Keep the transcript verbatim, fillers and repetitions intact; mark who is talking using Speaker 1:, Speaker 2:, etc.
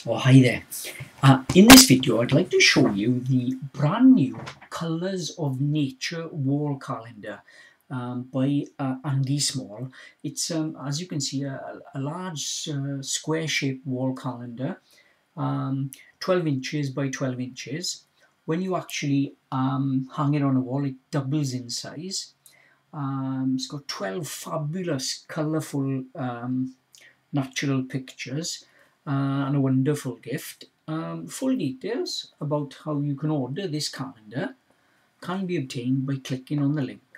Speaker 1: Oh, hi there. Uh, in this video, I'd like to show you the brand new Colours of Nature wall calendar um, by uh, Andy Small. It's, um, as you can see, a, a large uh, square-shaped wall calendar, um, twelve inches by twelve inches. When you actually um, hang it on a wall, it doubles in size. Um, it's got twelve fabulous, colourful um, natural pictures uh, and a wonderful gift. Um, full details about how you can order this calendar can be obtained by clicking on the link